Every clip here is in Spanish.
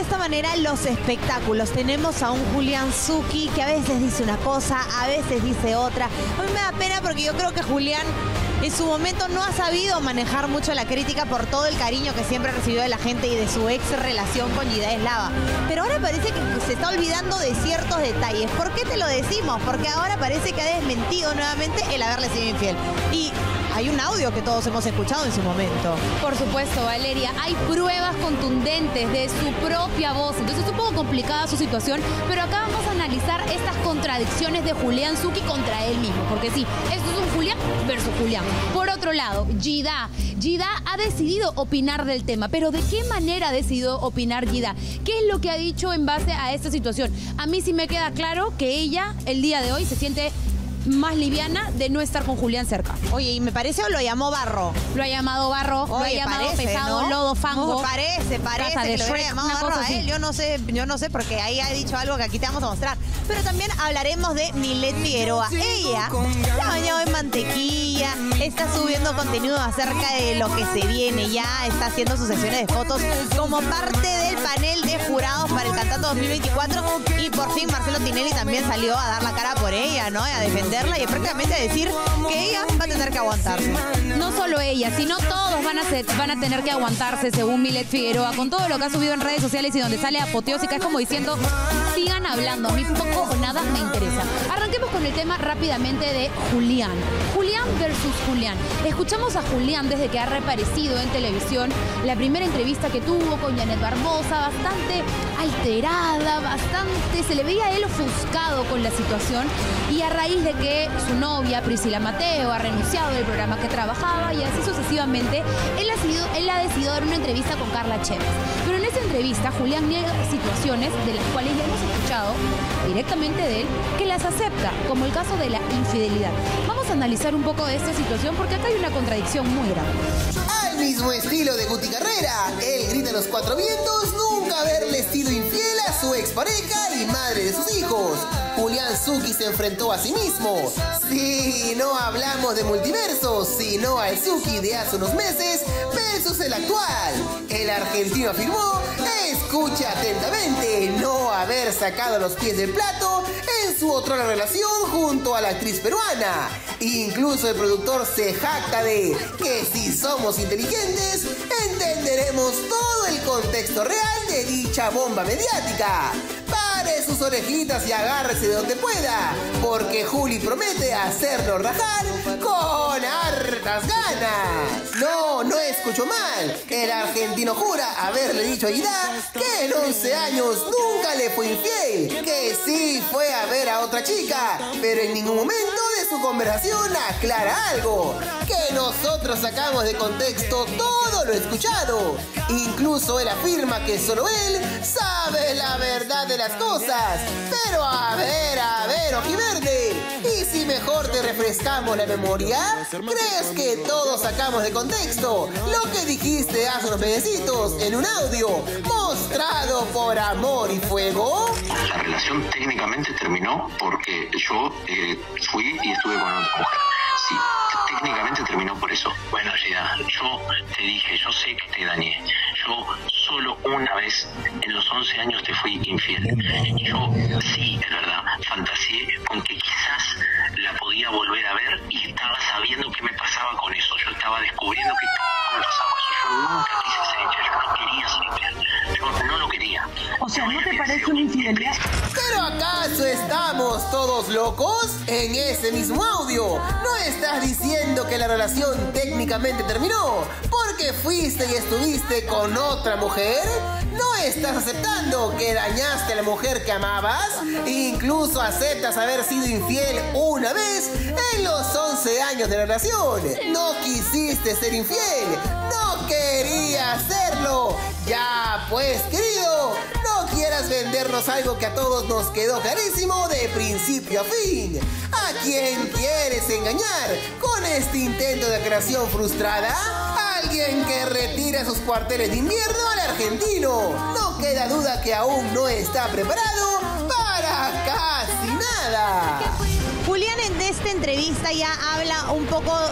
esta manera los espectáculos. Tenemos a un Julián Zucchi que a veces dice una cosa, a veces dice otra. A mí me da pena porque yo creo que Julián en su momento no ha sabido manejar mucho la crítica por todo el cariño que siempre recibió de la gente y de su ex relación con Jidá Slava. Pero ahora parece que se está olvidando de ciertos detalles. ¿Por qué te lo decimos? Porque ahora parece que ha desmentido nuevamente el haberle sido infiel. Y hay un audio que todos hemos escuchado en su momento. Por supuesto, Valeria, hay pruebas contundentes de su propia voz. Entonces es un poco complicada su situación, pero acá vamos a analizar estas contradicciones de Julián Zucchi contra él mismo. Porque sí, esto es un Julián versus Julián. Por otro lado, Jidá ha decidido opinar del tema. Pero ¿de qué manera ha decidido opinar Jidá? ¿Qué es lo que ha dicho en base a esta situación? A mí sí me queda claro que ella, el día de hoy, se siente más liviana de no estar con Julián cerca. Oye, y me parece o lo llamó barro. Lo ha llamado barro, lo ha llamado pesado, ¿no? Lodo, fango. No, parece que lo hubiera llamado barro a él. Yo no sé porque ahí ha dicho algo que aquí te vamos a mostrar. Pero también hablaremos de Milet Figueroa. Ella se ha bañado en mantequilla, está subiendo contenido acerca de lo que se viene, ya está haciendo sus sesiones de fotos como parte del panel de jurados para el Cantato 2024 y por fin Marcelo Tinelli también salió a dar la cara por ella, ¿no? A defenderla y prácticamente a decir que ella va a tener que aguantarse. No solo ella, sino todos van a tener que aguantarse, según Milet Figueroa, con todo lo que ha subido en redes sociales y donde sale apoteósica. Es como diciendo, sigan hablando, a mí poco o nada me interesa. Arranquemos con el tema rápidamente de Julián. Julián versus Julián. Escuchamos a Julián desde que ha reaparecido en televisión. La primera entrevista que tuvo con Janet Barbosa, bastante alterada, se le veía a él ofuscado con la situación. Y a raíz de que su novia, Priscila Mateo, ha renunciado del programa que trabajaba y así sucesivamente, él ha decidido dar una entrevista con Carla Chévez. Pero en esa entrevista, Julián niega situaciones de las cuales ya hemos escuchado directamente de él, que las acepta, como el caso de la infidelidad. Vamos a analizar un poco de esta situación porque acá hay una contradicción muy grande. Al mismo estilo de Guti Carrera, él grita a los cuatro vientos nunca haberle sido infiel a su expareja y madre de sus hijos. Julián Zucchi se enfrentó a sí mismo. Sí, no hablamos de multiversos, sino al Zucchi de hace unos meses versus el actual. El argentino afirmó, escucha atentamente, no haber sacado los pies del plato en su otra relación junto a la actriz peruana. Incluso el productor se jacta de que si somos inteligentes, entenderemos todo el contexto real de dicha bomba mediática. Pare sus orejitas y agárrese de donde pueda, porque Juli promete hacerlo rajar con hartas ganas. No escucho mal. El argentino jura haberle dicho a Jidá que en 11 años nunca le fue infiel, que sí fue a ver a otra chica, pero en ningún momento de su conversación aclara algo, que nosotros sacamos de contexto todo lo escuchado. Incluso él afirma que solo él sabe la verdad de las cosas. Pero a ver, Ojiverde, ¿y si mejor te refrescamos la memoria? ¿Crees que todos sacamos de contexto lo que dijiste hace unos mesecitos en un audio mostrado por Amor y Fuego? La relación técnicamente terminó porque yo fui y estuve con otra mujer. Sí, técnicamente terminó por eso. Bueno, Jidá, yo te dije, yo sé que te dañé. Yo solo una vez en los 11 años te fui infiel. Yo sí, es verdad, fantaseé con que quizás la podía volver a ver y estaba sabiendo qué me pasaba con eso. Yo estaba descubriendo que me pasaba eso. Yo nunca quise ser infiel, yo no quería ser infiel. Yo no lo quería. O sea, ¿no te parece una infidelidad? ¿Pero acaso estamos todos locos? En ese mismo audio, ¿no estás diciendo que la relación técnicamente terminó porque fuiste y estuviste con otra mujer? ¿No estás aceptando que dañaste a la mujer que amabas? Incluso aceptas haber sido infiel una vez en los 11 años de la relación. No quisiste ser infiel, no querías hacerlo. Ya pues, querido, no quieras vendernos algo que a todos nos quedó clarísimo de principio a fin. ¿A quién quieres engañar con este intento de creación frustrada? Alguien que retira sus cuarteles de invierno al argentino. No queda duda que aún no está preparado para casi nada. Julián en esta entrevista ya habla un poco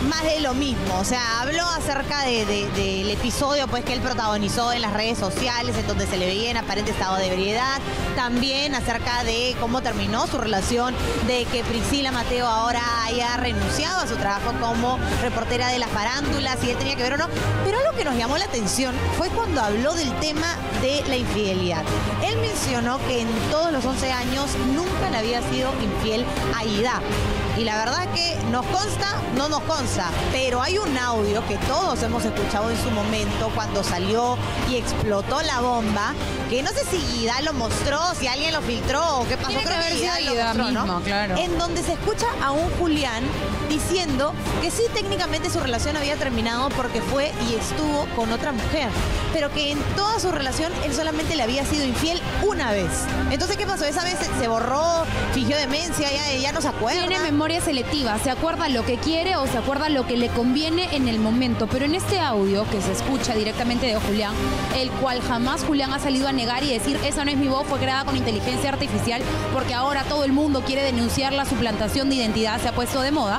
más de lo mismo. O sea, habló acerca del episodio pues que él protagonizó en las redes sociales, en donde se le veía en aparente estado de ebriedad. También acerca de cómo terminó su relación, de que Priscila Mateo ahora haya renunciado a su trabajo como reportera de las farándulas, si él tenía que ver o no. Pero algo que nos llamó la atención fue cuando habló del tema de la infidelidad. Él mencionó que en todos los 11 años nunca le había sido infiel a Ida. Y la verdad que nos consta, no nos consta, pero hay un audio que todos hemos escuchado en su momento cuando salió y explotó la bomba, que no sé si Ida lo mostró, si alguien lo filtró o qué pasó. Tiene Creo que Ida lo Ida mostró, mismo, ¿no? claro. En donde se escucha a un Julián diciendo que sí, técnicamente su relación había terminado porque fue y estuvo con otra mujer, pero que en toda su relación él solamente le había sido infiel una vez. Entonces, ¿qué pasó? Esa vez se borró, fingió demencia, ya no se acuerda. Tiene memoria selectiva, se acuerda lo que quiere o se acuerda lo que le conviene en el momento. Pero en este audio que se escucha directamente de Julián, el cual jamás Julián ha salido a negar y decir, esa no es mi voz, fue creada con inteligencia artificial, porque ahora todo el mundo quiere denunciar la suplantación de identidad, se ha puesto de moda.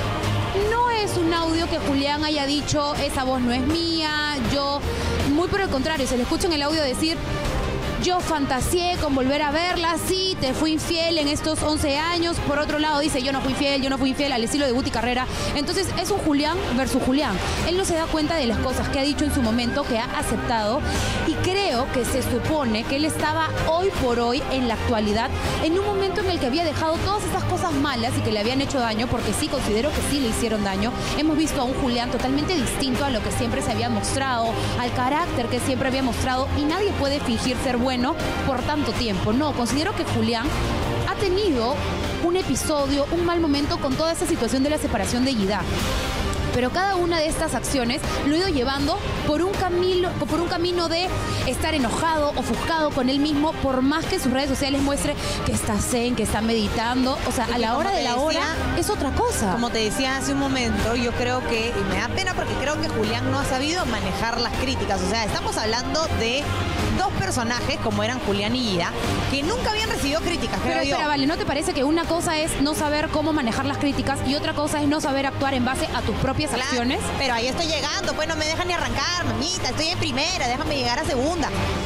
No es un audio que Julián haya dicho, esa voz no es mía, yo, muy por el contrario, se le escucha en el audio decir, yo fantaseé con volver a verla, sí, te fui infiel en estos 11 años. Por otro lado dice, yo no fui infiel, al estilo de Guti Carrera. Entonces es un Julián versus Julián. Él no se da cuenta de las cosas que ha dicho en su momento, que ha aceptado. Y creo que se supone que él estaba hoy por hoy, en la actualidad, en un momento en el que había dejado todas esas cosas malas y que le habían hecho daño, porque sí, considero que sí le hicieron daño. Hemos visto a un Julián totalmente distinto a lo que siempre se había mostrado, al carácter que siempre había mostrado, y nadie puede fingir ser bueno por tanto tiempo. No, considero que Julián ha tenido un episodio, un mal momento con toda esa situación de la separación de Ida. Pero cada una de estas acciones lo ha ido llevando por un camino de estar enojado, ofuscado con él mismo, por más que sus redes sociales muestre que está zen, que está meditando. O sea, a la hora de la hora es otra cosa. Como te decía hace un momento, yo creo que, y me da pena porque creo que Julián no ha sabido manejar las críticas. O sea, estamos hablando de dos personajes, como eran Julián y Ida, que nunca habían recibido críticas, creo yo. Pero espera, Vale, ¿no te parece que una cosa es no saber cómo manejar las críticas y otra cosa es no saber actuar en base a tus propias acciones? Pero ahí estoy llegando, pues no me dejan ni arrancar, mamita, estoy en primera, déjame llegar a segunda.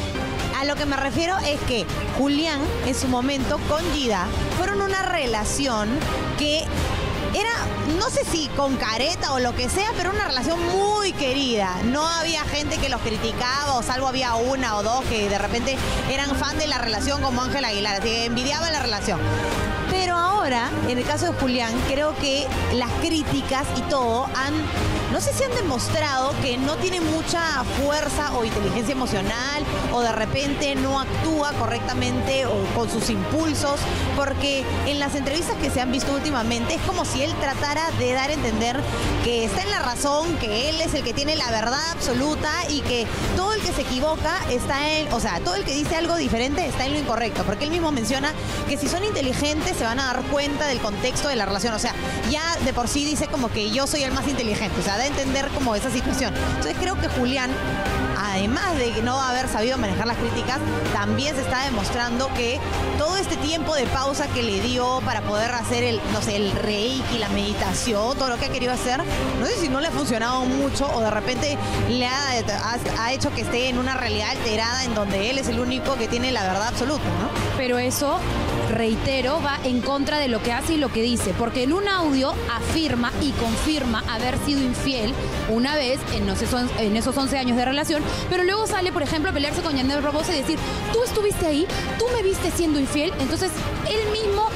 A lo que me refiero es que Julián, en su momento, con Ida, fueron una relación que era, no sé si con careta o lo que sea, pero una relación muy querida. No había gente que los criticaba, o salvo había una o dos que de repente eran fan de la relación, como Ángel Aguilar, así que envidiaban la relación. Pero ahora, en el caso de Julián, creo que las críticas y todo no sé si han demostrado que no tiene mucha fuerza o inteligencia emocional, o de repente no actúa correctamente o con sus impulsos, porque en las entrevistas que se han visto últimamente es como si él tratara de dar a entender que está en la razón, que él es el que tiene la verdad absoluta y que todo el que se equivoca está en, o sea, todo el que dice algo diferente está en lo incorrecto, porque él mismo menciona que si son inteligentes se van a dar cuenta del contexto de la relación. O sea, ya de por sí dice como que yo soy el más inteligente, o sea, da a entender como esa situación. Entonces creo que Julián, además de no haber sabido manejar las críticas, también se está demostrando que todo este tiempo de pausa que le dio para poder hacer el reiki, la meditación, todo lo que ha querido hacer, no sé si no le ha funcionado mucho o de repente le ha hecho que esté en una realidad alterada en donde él es el único que tiene la verdad absoluta, ¿no? Pero eso, reitero, va en contra de lo que hace y lo que dice, porque en un audio afirma y confirma haber sido infiel una vez en esos 11 años de relación, pero luego sale, por ejemplo, a pelearse con Yanel Barbosa y decir, tú estuviste ahí, tú me viste siendo infiel. Entonces él mismo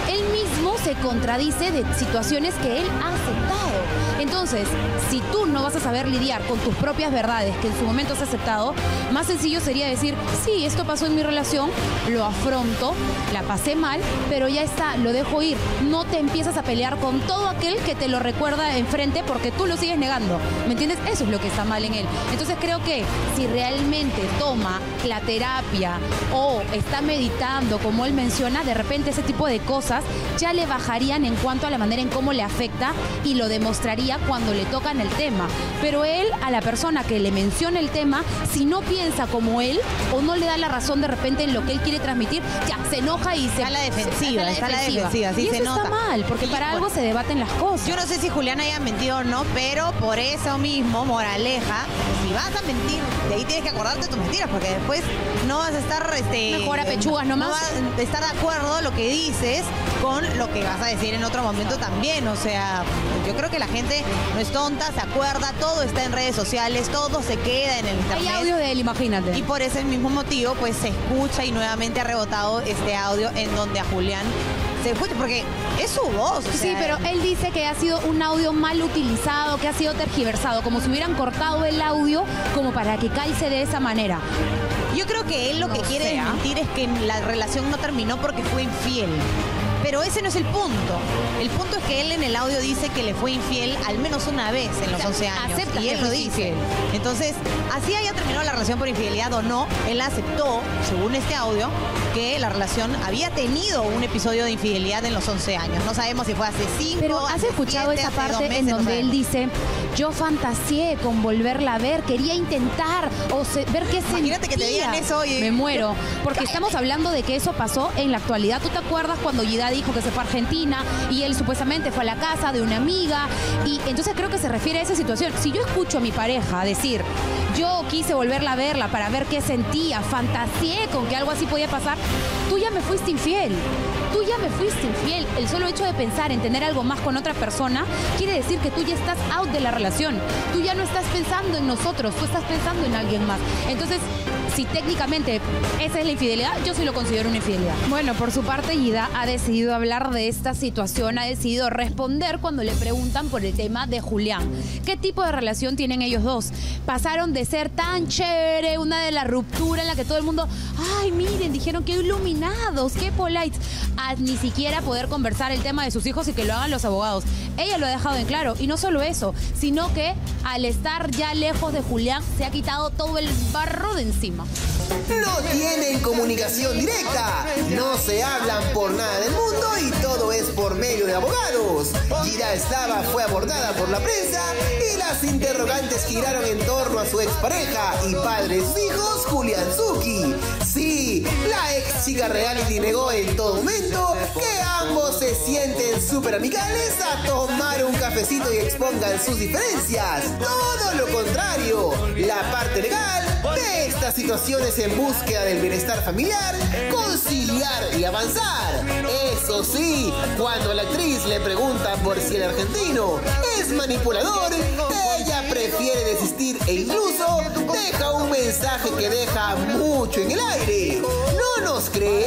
se contradice de situaciones que él ha aceptado. Entonces, si tú no vas a saber lidiar con tus propias verdades que en su momento has aceptado, más sencillo sería decir, sí, esto pasó en mi relación, lo afronto, la pasé mal, pero ya está, lo dejo ir. No te empiezas a pelear con todo aquel que te lo recuerda enfrente porque tú lo sigues negando. ¿Me entiendes? Eso es lo que está mal en él. Entonces creo que si realmente toma la terapia o está meditando, como él menciona, de repente ese tipo de cosas ya le bajarían en cuanto a la manera en cómo le afecta y lo demostraría ella cuando le tocan el tema. Pero él, a la persona que le menciona el tema, si no piensa como él o no le da la razón de repente en lo que él quiere transmitir, ya se enoja y se... Está a la defensiva, sí, y se eso nota. está mal, porque para algo se debaten las cosas. Yo no sé si Julián haya mentido o no, pero por eso mismo, moraleja, si vas a mentir, de ahí tienes que acordarte de tus mentiras, porque después no vas a estar... Mejor a pechugas nomás. No vas a estar de acuerdo lo que dices con lo que vas a decir en otro momento también. O sea, yo creo que la gente no es tonta, se acuerda, todo está en redes sociales, todo se queda en el internet. Hay audio de él, imagínate. Y por ese mismo motivo, pues se escucha y nuevamente ha rebotado este audio en donde a Julián se escucha, porque es su voz. Sí, pero él dice que ha sido un audio mal utilizado, que ha sido tergiversado, como si hubieran cortado el audio como para que calce de esa manera. Yo creo que él lo que quiere desmentir es que la relación no terminó porque fue infiel. Pero ese no es el punto. El punto es que él en el audio dice que le fue infiel al menos una vez en los 11 años. Acepta y él que lo fue dice. infiel. Entonces, así haya terminado la relación por infidelidad o no, él aceptó, según este audio, que la relación había tenido un episodio de infidelidad en los 11 años. No sabemos si fue hace 5, Pero ¿has escuchado 7, esa hace parte 2 meses, en no donde él sabemos. dice, yo fantaseé con volverla a ver, quería intentar ver qué sentía? Imagínate que te digan eso, oye. Me muero, porque estamos hablando de que eso pasó en la actualidad. ¿Tú te acuerdas cuando Gida dijo que se fue a Argentina y él supuestamente fue a la casa de una amiga? Y entonces creo que se refiere a esa situación. Si yo escucho a mi pareja decir, yo quise volverla a verla para ver qué sentía, fantaseé con que algo así podía pasar, tú ya me fuiste infiel. Tú ya me fuiste infiel. El solo hecho de pensar en tener algo más con otra persona quiere decir que tú ya estás out de la relación. Tú ya no estás pensando en nosotros, tú estás pensando en alguien más. Entonces, si técnicamente esa es la infidelidad, yo sí lo considero una infidelidad. Bueno, por su parte, Gida ha decidido hablar de esta situación, ha decidido responder cuando le preguntan por el tema de Julián. ¿Qué tipo de relación tienen ellos dos? Pasaron de ser tan chévere, una de la ruptura en la que todo el mundo, ay, miren, dijeron que iluminados, qué polites, a ni siquiera poder conversar el tema de sus hijos y que lo hagan los abogados. Ella lo ha dejado en claro, y no solo eso, sino que al estar ya lejos de Julián, se ha quitado todo el barro de encima. No tienen comunicación directa, no se hablan por nada del mundo y todo es por medio de abogados. Gida Eslava fue abordada por la prensa y las interrogantes giraron en torno a su expareja y padre de sus hijos, Julián Zucchi. Sí, la ex chica reality negó en todo momento que ambos se sienten súper amicales a tomar un cafecito y expongan sus diferencias. Todo lo contrario, la parte legal de estas situaciones en búsqueda del bienestar familiar, conciliar y avanzar. Eso sí, cuando a la actriz le pregunta por si el argentino es manipulador, ella prefiere desistir e incluso deja un mensaje que deja mucho en el aire. ¿No nos cree?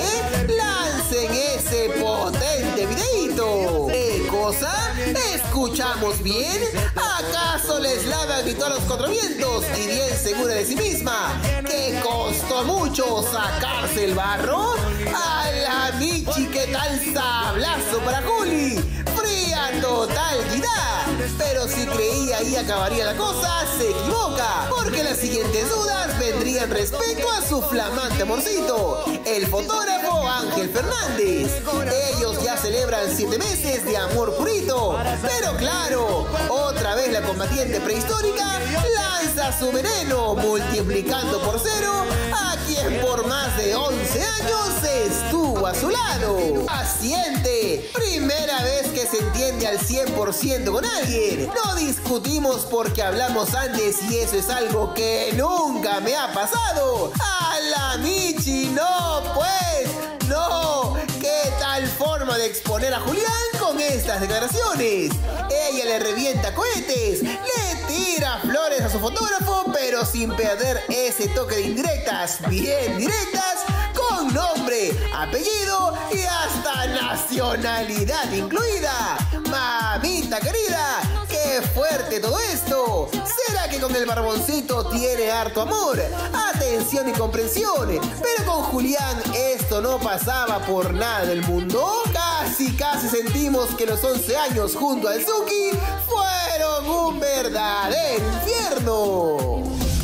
Lancen ese potente videíto. ¿Qué cosa? ¿Escuchamos bien? ¿Acaso la Eslava gritó a los 4 vientos y bien segura de sí misma que costó mucho sacarse el barro? ¡A la Michi, qué tal sablazo para Juli! ¡Fría total, Gida! Pero si creía ahí acabaría la cosa, se equivoca, porque las siguientes dudas vendrían respecto a su flamante amorcito, el fotógrafo Ángel Fernández. Ellos ya celebran 7 meses de amor purito, pero claro, otra vez la combatiente prehistórica lanza su veneno, multiplicando por 0 a quien por más de 11 años estuvo a su lado. Paciente, primera vez que se entiende al 100% con alguien. No discutimos porque hablamos antes y eso es algo que nunca me ha pasado. ¡A la Michi, no pues! ¡No! ¿Qué tal forma de exponer a Julián con estas declaraciones? Ella le revienta cohetes, le tira flores a su fotógrafo, pero sin perder ese toque de indirectas, bien directas, con nombre, apellido y hasta nacionalidad incluida. Mamita querida, qué fuerte todo esto. ¿Será que con el barboncito tiene harto amor, atención y comprensión? Pero con Julián esto no pasaba por nada del mundo. Casi sentimos que los 11 años junto al Zucchi fueron un verdadero infierno.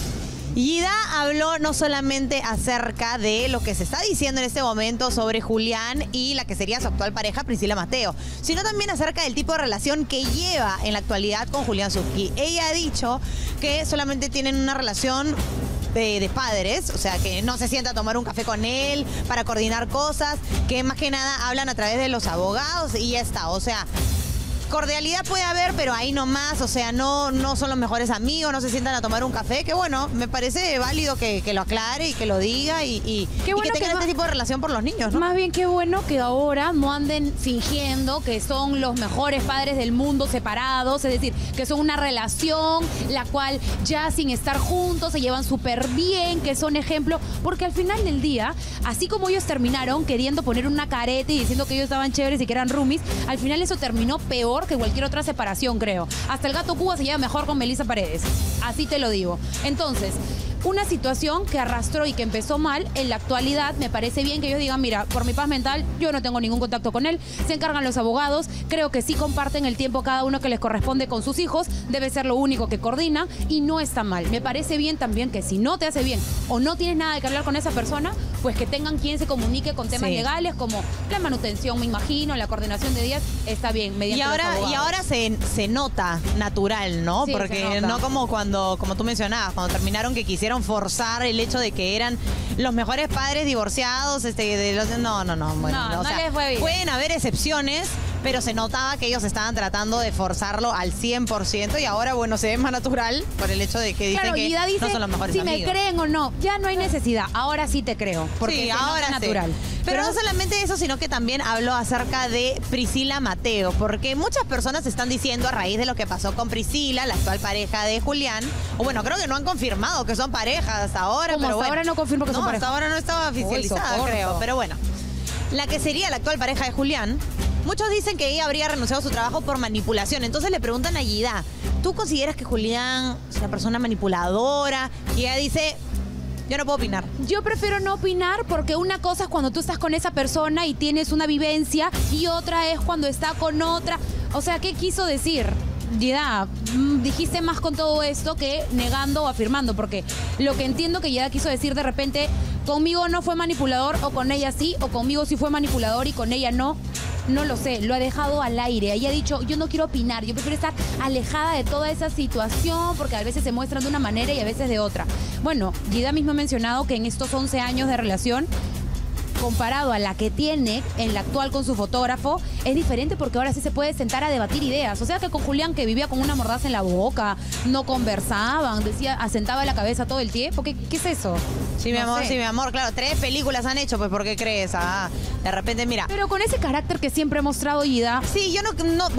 Ida habló no solamente acerca de lo que se está diciendo en este momento sobre Julián y la que sería su actual pareja, Priscila Mateo, sino también acerca del tipo de relación que lleva en la actualidad con Julián Zucchi. Ella ha dicho que solamente tienen una relación de padres, o sea, que no se sienta a tomar un café con él para coordinar cosas, que más que nada hablan a través de los abogados y ya está, o sea... Cordialidad puede haber, pero ahí nomás, o sea, no son los mejores amigos, no se sientan a tomar un café, que bueno, me parece válido que lo aclare y que lo diga y que tengan este tipo de relación por los niños, ¿no? Más bien qué bueno que ahora no anden fingiendo que son los mejores padres del mundo separados, es decir, que son una relación la cual ya sin estar juntos se llevan súper bien, que son ejemplo, porque al final del día, así como ellos terminaron queriendo poner una careta y diciendo que ellos estaban chéveres y que eran roomies, al final eso terminó peor que cualquier otra separación, creo. Hasta el gato Cuba se lleva mejor con Melissa Paredes. Así te lo digo. Entonces, una situación que arrastró y que empezó mal, en la actualidad me parece bien que ellos digan, mira, por mi paz mental, yo no tengo ningún contacto con él, se encargan los abogados, creo que sí comparten el tiempo cada uno que les corresponde con sus hijos, debe ser lo único que coordina y no está mal. Me parece bien también que si no te hace bien o no tienes nada que hablar con esa persona, pues que tengan quien se comunique con temas legales como la manutención, me imagino, la coordinación de días, está bien, mediante los abogados. Y ahora se nota natural, ¿no? Sí, porque no como como tú mencionabas, cuando terminaron que quisieron forzar el hecho de que eran los mejores padres divorciados, no, bueno, no les fue bien. Pueden haber excepciones, pero se notaba que ellos estaban tratando de forzarlo al 100% y ahora, bueno, se ve más natural por el hecho de que dicen que dice, no son los mejores amigos. Si me creen o no, ya no hay necesidad, ahora sí te creo, porque sí, se ahora nota natural. Pero no solamente eso, sino que también habló acerca de Priscila Mateo, porque muchas personas están diciendo a raíz de lo que pasó con Priscila, la actual pareja de Julián, o bueno, creo que no han confirmado que son parejas hasta ahora. Como pero hasta ahora no confirmo que son parejas. Hasta ahora no estaba oficializada, creo, pero bueno. La que sería la actual pareja de Julián, muchos dicen que ella habría renunciado a su trabajo por manipulación. Entonces le preguntan a Yida, ¿tú consideras que Julián es una persona manipuladora? Y ella dice... Yo no puedo opinar. Yo prefiero no opinar porque una cosa es cuando tú estás con esa persona y tienes una vivencia y otra es cuando está con otra. O sea, ¿qué quiso decir? Yeda, dijiste más con todo esto que negando o afirmando, porque lo que entiendo que Yeda quiso decir de repente, conmigo no fue manipulador o con ella sí, o conmigo sí fue manipulador y con ella no. No lo sé, lo ha dejado al aire. Ella ha dicho, yo no quiero opinar, yo prefiero estar alejada de toda esa situación porque a veces se muestran de una manera y a veces de otra. Bueno, Yeda mismo ha mencionado que en estos 11 años de relación, comparado a la que tiene en la actual con su fotógrafo, es diferente porque ahora sí se puede sentar a debatir ideas. O sea que con Julián, que vivía con una mordaza en la boca, no conversaban, decía, asentaba la cabeza todo el tiempo. ¿Qué es eso? Sí, mi amor, claro, 3 películas han hecho, pues ¿por qué crees? De repente, mira. Pero con ese carácter que siempre ha mostrado Yeda. Sí, yo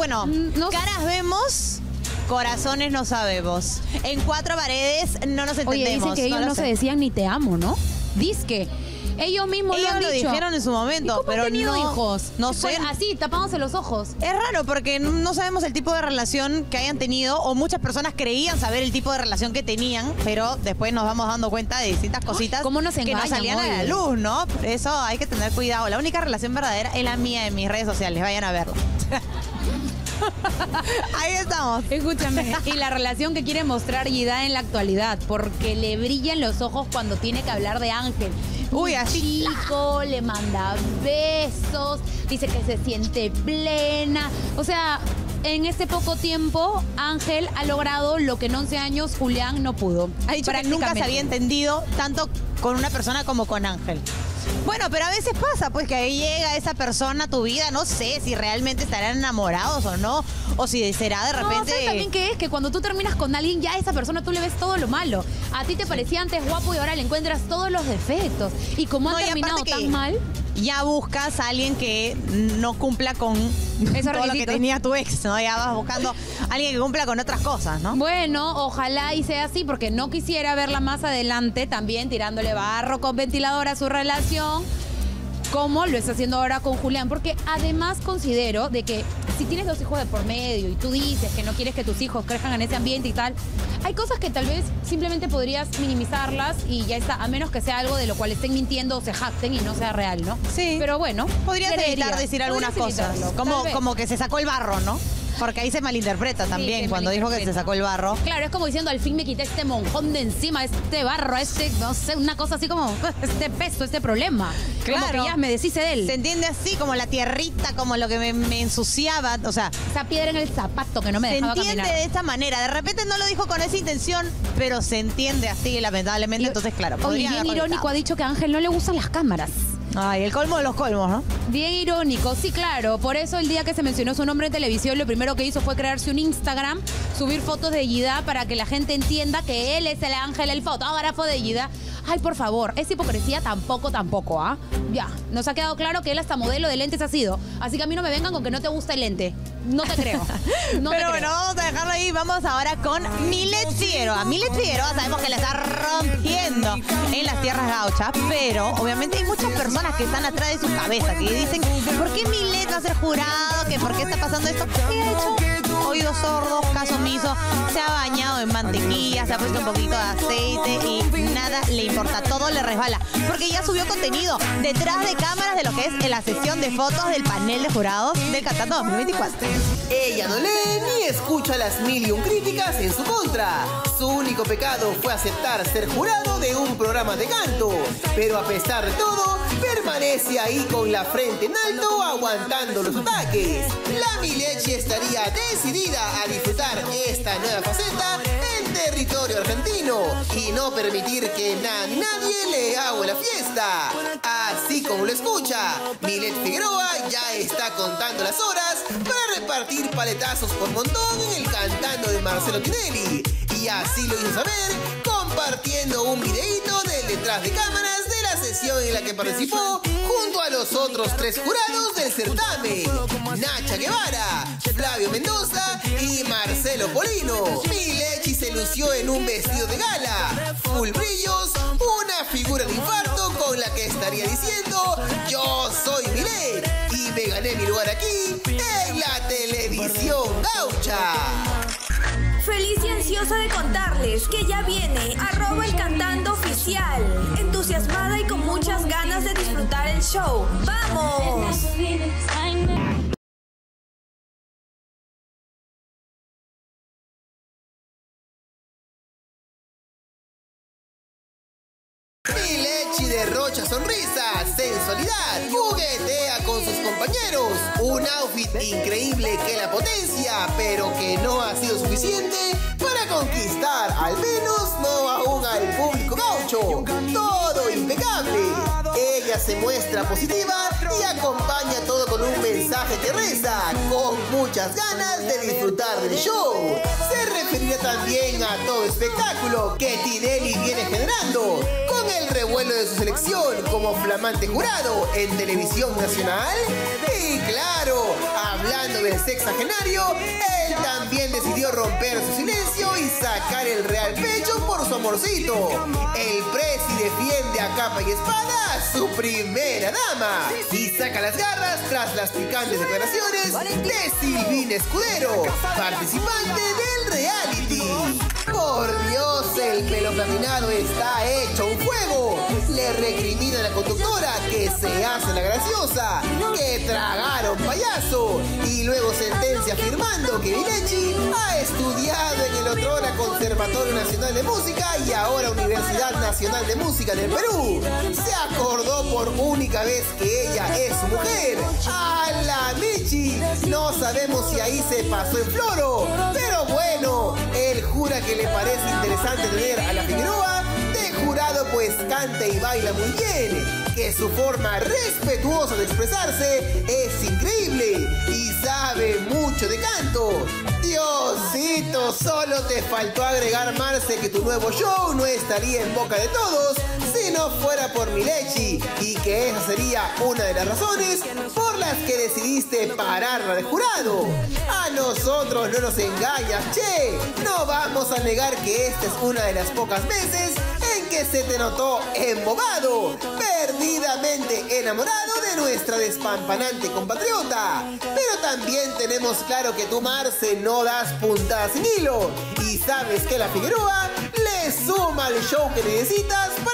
caras vemos, corazones no sabemos. En 4 paredes no nos entendemos. Oye, dice que ellos no se decían ni te amo, ¿no? Dizque. Ellos mismos lo han dicho. Dijeron en su momento, ¿Y cómo pero han tenido no hijos? No sé. Así, tapándose los ojos. Es raro porque no sabemos el tipo de relación que hayan tenido o muchas personas creían saber el tipo de relación que tenían, pero después nos vamos dando cuenta de distintas cositas ¿Cómo nos engañan, que no salían a la luz, ¿no? Por eso hay que tener cuidado. La única relación verdadera es la mía en mis redes sociales. Vayan a verla. Ahí estamos. Escúchame. Y la relación que quiere mostrar Yeda en la actualidad, porque le brillan los ojos cuando tiene que hablar de Ángel. Uy, así. Chico, le manda besos, dice que se siente plena. O sea, en este poco tiempo, Ángel ha logrado lo que en 11 años Julián no pudo. Ha dicho que nunca se había entendido tanto con una persona como con Ángel. Bueno, pero a veces pasa, pues, que ahí llega esa persona a tu vida, no sé si realmente estarán enamorados o no, o si será de repente... No, ¿sabes también qué es? Que cuando tú terminas con alguien, ya a esa persona tú le ves todo lo malo. A ti te parecía antes guapo y ahora le encuentras todos los defectos. Y como han terminado tan mal... Ya buscas a alguien que no cumpla con todo lo que tenía tu ex, ¿no? Ya vas buscando a alguien que cumpla con otras cosas, ¿no? Bueno, ojalá y sea así, porque no quisiera verla más adelante también tirándole barro con ventilador a su relación, como lo está haciendo ahora con Julián, porque además considero de que si tienes 2 hijos de por medio y tú dices que no quieres que tus hijos crezcan en ese ambiente y tal, hay cosas que tal vez simplemente podrías minimizarlas y ya está, a menos que sea algo de lo cual estén mintiendo o se jacten y no sea real, ¿no? Sí. Pero bueno. Podrías evitar decir algunas cosas, como que se sacó el barro, ¿no? Porque ahí se malinterpreta también cuando dijo que se sacó el barro. Claro, es como diciendo, al fin me quité este monjón de encima, este barro, no sé, una cosa así como, este peso, este problema. Claro. Como que ya me deshice de él. Se entiende así, como la tierrita, como lo que me ensuciaba, o sea... Esa piedra en el zapato que no me dejaba caminar. Se entiende de esta manera. De repente no lo dijo con esa intención, pero se entiende así, lamentablemente. Entonces, claro, Oye, bien irónico, ha dicho que a Ángel no le gustan las cámaras. Ay, el colmo de los colmos, ¿no? Bien irónico, sí, claro. Por eso el día que se mencionó su nombre en televisión, lo primero que hizo fue crearse un Instagram, subir fotos de Yida para que la gente entienda que él es el Ángel, el fotógrafo de Yida. Ay, por favor, esa hipocresía tampoco, ¿ah? Ya, nos ha quedado claro que él hasta modelo de lentes ha sido. Así que a mí no me vengan con que no te gusta el lente. No te creo. Pero bueno, vamos a dejarlo ahí. Vamos ahora con Milet Figueroa. Milet Figueroa sabemos que la está rompiendo en las tierras gauchas, pero obviamente hay muchas personas que están atrás de su cabeza, que dicen, ¿por qué Milet va a ser jurado? ¿Que por qué está pasando esto? ¿Qué ha hecho? Oídos sordos, caso omiso, se ha bañado en mantequilla, se ha puesto un poquito de aceite y nada le importa, todo le resbala, porque ya subió contenido detrás de cámaras de lo que es la sesión de fotos del panel de jurados del Cantando 2024. Ella no lee ni escucha las 1001 críticas en su contra. Su único pecado fue aceptar ser jurado de un programa de canto, pero a pesar de todo, permanece ahí con la frente en alto aguantando los ataques. La Milechi estaría decidida a disfrutar esta nueva faceta en territorio argentino y no permitir que nadie le haga la fiesta. Así como lo escucha, Milet Figueroa ya está contando las horas para repartir paletazos por montón en el Cantando de Marcelo Tinelli. Y así lo hizo saber compartiendo un videíto del detrás de cámaras de la sesión en la que participó junto a los otros 3 jurados del certamen: Nacha Guevara, Flavio Mendoza y Marcelo Polino. Milechi se lució en un vestido de gala, full brillos, una figura de infarto con la que estaría diciendo: yo soy Milet y me gané mi lugar aquí en la televisión gaucha. Feliz y ansiosa de contarles que ya viene @el Cantando Oficial. Entusiasmada y con muchas ganas de disfrutar el show. ¡Vamos! Milechi derrocha sonrisas, sensualidad, juguetea con sus compañeros. Un outfit increíble que la potencia, pero que no ha sido suficiente para conquistar, al menos no aún al público gaucho. Todo impecable. Ella se muestra positiva y acompaña todo con un mensaje que reza, con muchas ganas de disfrutar del show. Se referirá también a todo espectáculo que Tinelli viene generando, con el revuelo de su selección como flamante jurado en televisión nacional. Y claro, hablando del sexagenario, él también decidió romper su silencio y sacar el real pecho por su amorcito. El presi defiende a capa y espada a su primera dama y saca las garras tras las picantes declaraciones de Silvina Escudero, participante del reality. Por Dios, el pelo caminado está hecho un fuego. Le recrimina a la conductora que se hace la graciosa, que tragaron payaso, y luego sentencia afirmando que Milechi ha estudiado en el otrora Conservatorio Nacional de Música y ahora Universidad Nacional de Música del Perú. Se acordó por única vez que ella es su mujer. ¡A la Michi! No sabemos si ahí se pasó en floro, pero bueno, él jura que le parece interesante tener a la Figueroa de jurado, pues canta y baila muy bien, que su forma respetuosa de expresarse es increíble y sabe mucho de canto. Diosito, solo te faltó agregar, Marce, que tu nuevo show no estaría en boca de todos si no fuera por Milechi, y que esa sería una de las razones por las que decidiste pararla de jurado. A nosotros no nos engañas, che. No vamos a negar que esta es una de las pocas veces en que se te notó embobado, perdidamente enamorado de nuestra despampanante compatriota. Pero también tenemos claro que tú, Marce, no das puntadas sin hilo, y sabes que la Figueroa le suma el show que necesitas para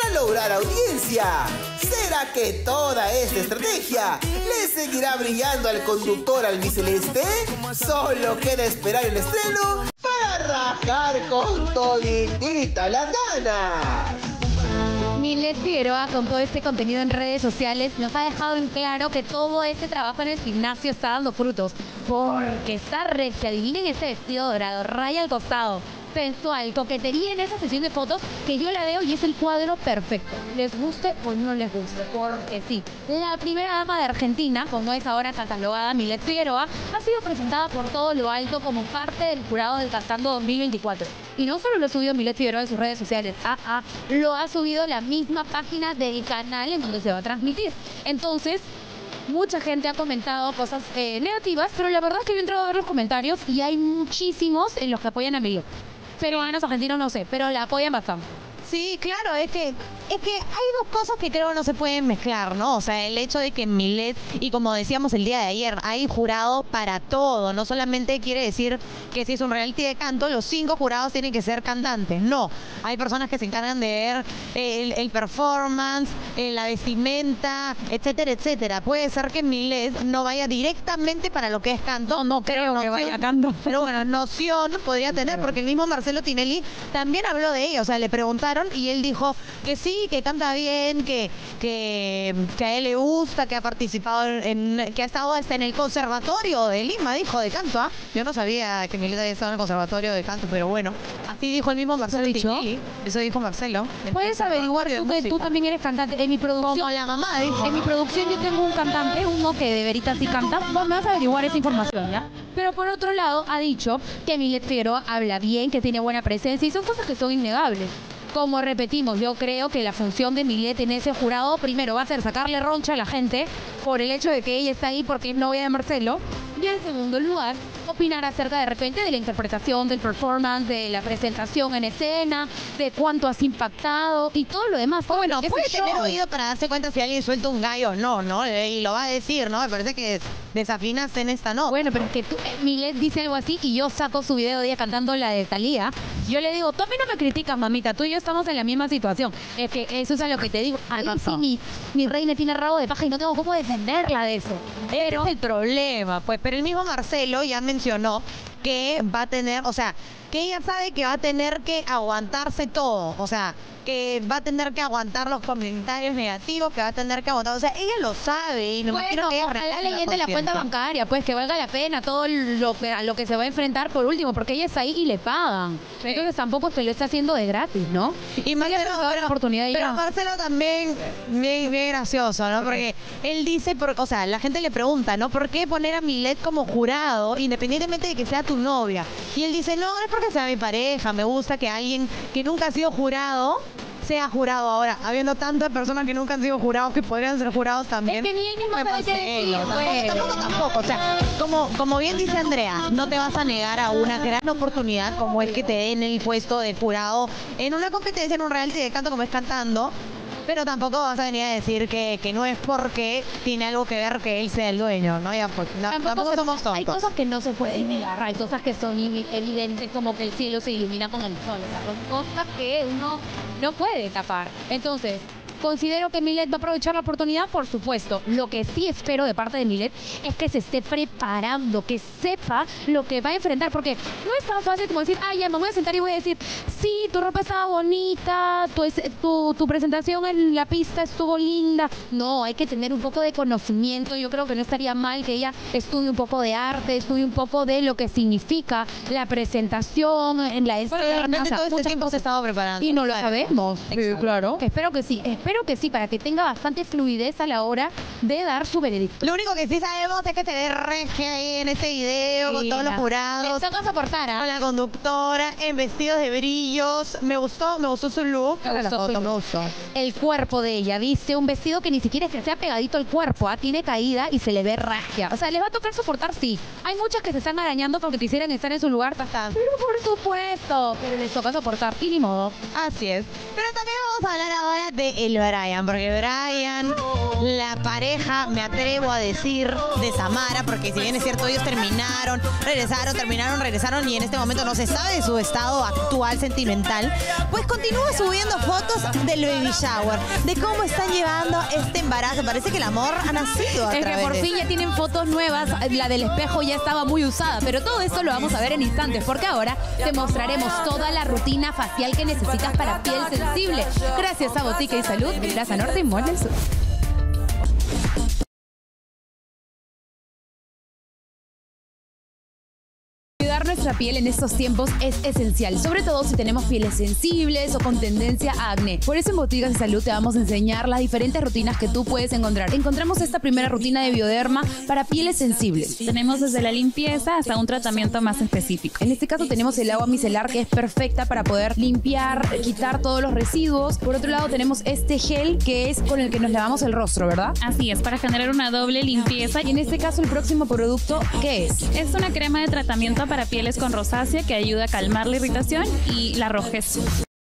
para lograr audiencia. ¿Será que toda esta estrategia le seguirá brillando al conductor albiceleste? Solo queda esperar el estreno para rajar con toditita las ganas. Milet Figueroa, con todo este contenido en redes sociales, nos ha dejado en claro que todo este trabajo en el gimnasio está dando frutos. Porque está recia, adivinen ese vestido dorado, raya al costado, sensual, coquetería en esa sesión de fotos que yo la veo y es el cuadro perfecto. Les guste o no les guste, porque sí. La primera dama de Argentina, como es ahora catalogada Milet Figueroa, ha sido presentada por todo lo alto como parte del jurado del Cantando 2024. Y no solo lo ha subido Milet Figueroa en sus redes sociales, lo ha subido la misma página del canal en donde se va a transmitir. Entonces, mucha gente ha comentado cosas negativas, pero la verdad es que yo he entrado a ver los comentarios y hay muchísimos en los que apoyan a Milet. Peruanos, argentinos, no sé, pero la apoyan bastante. Sí, claro, es que hay dos cosas que creo no se pueden mezclar, ¿no? O sea, el hecho de que en Milet, y como decíamos el día de ayer, hay jurado para todo. No solamente quiere decir que si es un reality de canto, los 5 jurados tienen que ser cantantes. No, hay personas que se encargan de ver el performance, la vestimenta, etcétera, etcétera. Puede ser que Milet no vaya directamente para lo que es canto. No creo que vaya canto. Pero bueno, noción podría tener, porque el mismo Marcelo Tinelli también habló de ella. O sea, le preguntaron y él dijo que sí, que canta bien, que a él le gusta, que ha participado que ha estado hasta en el conservatorio de Lima, dijo, de canto. Yo no sabía que Milet había estado en el conservatorio de canto, pero bueno, así dijo el mismo Marcelo Tinelli. Eso dijo Marcelo. Puedes averiguar tú también eres cantante. En mi producción, como la mamá dijo. En mi producción yo tengo un cantante, uno que de veritas sí canta. Me vas a averiguar esa información, ¿ya? Pero por otro lado, ha dicho que Milet Figueroa habla bien, que tiene buena presencia y son cosas que son innegables. Como repetimos, yo creo que la función de Milet en ese jurado, primero va a ser sacarle roncha a la gente por el hecho de que ella está ahí porque es novia de Marcelo. Y en segundo lugar, opinar acerca de repente de la interpretación, del performance, de la presentación en escena, de cuánto has impactado y todo lo demás. Bueno, puede tener oído para darse cuenta si alguien suelta un gallo o no, y lo va a decir, ¿no? Me parece que desafinaste en esta, no. Bueno, pero es que Milet dice algo así y yo saco su video de ella cantando la de Thalía. Yo le digo, tú a mí no me criticas, mamita, tú y yo estamos en la misma situación. Es que eso es a lo que te digo. Sí, mi reina tiene rabo de paja y no tengo cómo defenderla de eso. Pero es el problema, pues. Pero el mismo Marcelo ya mencionó que va a tener, o sea, que ella sabe que va a tener que aguantarse todo. O sea, que va a tener que aguantar los comentarios negativos, que va a tener que aguantar, o sea, ella lo sabe y me imagino que ojalá le llene la cuenta bancaria, pues que valga la pena todo a lo que se va a enfrentar por último, porque ella está ahí y le pagan. Sí. Entonces tampoco se lo está haciendo de gratis, ¿no? Y Marcelo, la oportunidad pero Marcelo también bien gracioso, ¿no? Porque él dice, o sea, la gente le pregunta, ¿no? ¿Por qué poner a Milet como jurado, independientemente de que sea tu novia? Y él dice, no es porque sea mi pareja, me gusta que alguien que nunca ha sido jurado sea jurado ahora, habiendo tantas personas que nunca han sido jurados que podrían ser jurados también. Es que bien no sabe qué decir, tampoco. O sea, como bien dice Andrea, no te vas a negar a una gran oportunidad como es que te den el puesto de jurado en una competencia, en un reality de canto como es Cantando. Pero tampoco vas a venir a decir que no es porque tiene algo que ver que él sea el dueño, ¿no? Ya, pues, tampoco somos tontos. Hay cosas que no se pueden negar, hay cosas que son evidentes, como que el cielo se ilumina con el sol. O sea, son cosas que uno no puede tapar. Entonces, ¿considero que Milet va a aprovechar la oportunidad? Por supuesto. Lo que sí espero de parte de Milet es que se esté preparando, que sepa lo que va a enfrentar, porque no es tan fácil como decir, ya me voy a sentar y voy a decir, sí, tu ropa estaba bonita, tu presentación en la pista estuvo linda. No, hay que tener un poco de conocimiento. Yo creo que no estaría mal que ella estudie un poco de arte, estudie un poco de lo que significa la presentación en la escena. Realmente todo este tiempo se estaba preparando. Y no lo sabemos. Sí, claro. Espero que sí. Espero que sí, para que tenga bastante fluidez a la hora de dar su veredicto. Lo único que sí sabemos es que se ve regia ahí en este video, con todos los jurados. Esto no soportar, con la conductora, en vestidos de brillos. Me gustó su look. Me gustó. El cuerpo de ella, viste, un vestido que ni siquiera es que sea pegadito al cuerpo, tiene caída y se le ve regia. O sea, le va a tocar soportar, sí. Hay muchas que se están arañando porque quisieran estar en su lugar. Pero por supuesto, pero les toca soportar. Y ni modo. Así es. Pero también vamos a hablar ahora de el Brian, porque Brian la pareja, me atrevo a decir, de Samara, porque si bien es cierto, ellos terminaron, regresaron y en este momento no se sabe de su estado actual sentimental, pues continúa subiendo fotos del baby shower, de cómo están llevando este embarazo. Parece que el amor ha nacido a Es que por fin ya tienen fotos nuevas, la del espejo ya estaba muy usada, pero todo esto lo vamos a ver en instantes, porque ahora te mostraremos toda la rutina facial que necesitas para piel sensible, gracias a Botica y Salud en Plaza Norte y Mall del Sur. Cuidar nuestra piel en estos tiempos es esencial, sobre todo si tenemos pieles sensibles o con tendencia a acné. Por eso en Boticas de Salud te vamos a enseñar las diferentes rutinas que tú puedes encontrar. Encontramos esta primera rutina de Bioderma para pieles sensibles. Tenemos desde la limpieza hasta un tratamiento más específico. En este caso tenemos el agua micelar, que es perfecta para poder limpiar, quitar todos los residuos. Por otro lado tenemos este gel, que es con el que nos lavamos el rostro, ¿verdad? Así es, para generar una doble limpieza. Y en este caso el próximo producto, ¿qué es? Es una crema de tratamiento para pieles con rosácea que ayuda a calmar la irritación y la rojez.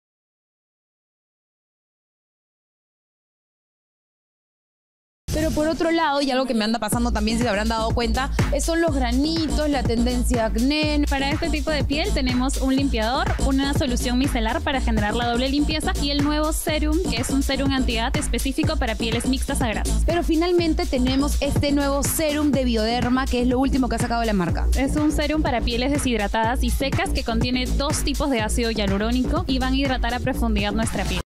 Pero por otro lado, y algo que me anda pasando también, si se habrán dado cuenta, son los granitos, la tendencia a acné. Para este tipo de piel tenemos un limpiador, una solución micelar para generar la doble limpieza y el nuevo serum, que es un serum antiedad específico para pieles mixtas a grasas. Pero finalmente tenemos este nuevo serum de Bioderma, que es lo último que ha sacado la marca. Es un serum para pieles deshidratadas y secas que contiene 2 tipos de ácido hialurónico y van a hidratar a profundidad nuestra piel.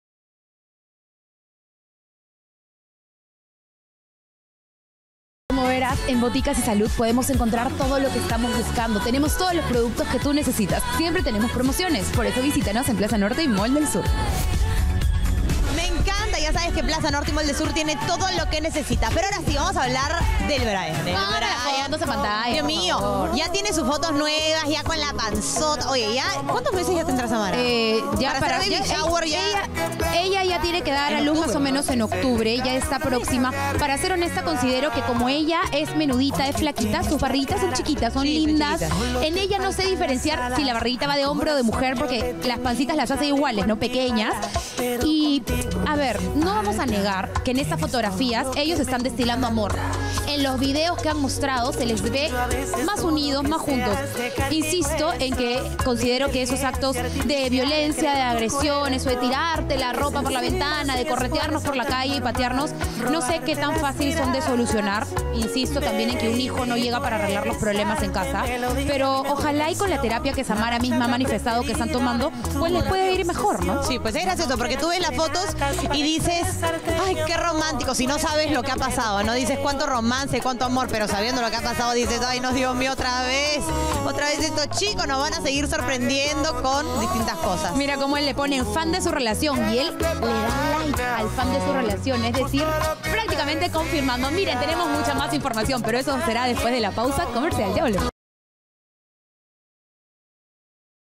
Como verás, en Boticas y Salud podemos encontrar todo lo que estamos buscando. Tenemos todos los productos que tú necesitas. Siempre tenemos promociones. Por eso visítanos en Plaza Norte y Mall del Sur. Me encanta, ya sabes que Plaza Norte y Mall del Sur tiene todo lo que necesita. Pero ahora sí, vamos a hablar del Brian. Fotos en pantalla, Dios mío, ya tiene sus fotos nuevas, ya con la panzota. Oye, ya, ¿cuántos meses ya tendrá Samara? Ya para hacer baby shower ya. Ella ya tiene que dar a luz más o menos en octubre. Ya está próxima. Para ser honesta, considero que como ella es menudita, es flaquita, sus barriguitas son chiquitas, son lindas. En ella no sé diferenciar si la barriguita va de hombre o de mujer, porque las pancitas las hace iguales, ¿no? Pequeñas. Y, a ver, no vamos a negar que en estas fotografías ellos están destilando amor. En los videos que han mostrado se les ve más unidos, más juntos. Insisto en que considero que esos actos de violencia, de agresiones o de tirarte la ropa por la ventana, de corretearnos por la calle y patearnos, no sé qué tan fácil son de solucionar. Insisto también en que un hijo no llega para arreglar los problemas en casa, pero ojalá y con la terapia que Samara misma ha manifestado que están tomando, pues les puede ir mejor, ¿no? Sí, pues es gracioso porque tú ves las fotos y dices, ay, qué romántico, si no sabes lo que ha pasado, no dices cuánto romance, cuánto amor, pero sabiendo lo que ha pasado dices, ay, no, Dios mío, otra vez estos chicos nos van a seguir sorprendiendo con distintas cosas. Mira cómo él le pone fan de su relación y él le da like al fan de su relación, es decir, prácticamente confirmando. Miren, tenemos mucha más información, pero eso será después de la pausa comercial. Ya volvemos.